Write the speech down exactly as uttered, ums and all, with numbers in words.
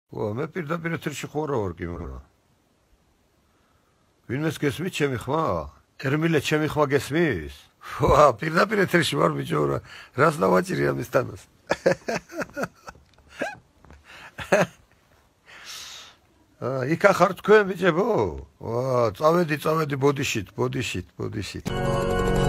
ვა, მე პირდაპირ ეთერში ხო რა ვარ კი მაგრამ. ვინმეს გესმის ჩემი ხმა? ერმილე ჩემი ხმა გესმის? ვა, პირდაპირ ეთერში ვარ ბიჭო რა. რას დავაჭირი ამის თანას? აა, იქა ხარ თქვენ ბიჭებო? ვა, წავედი, წავედი ბოდიშით, ბოდიშით, ბოდიშით.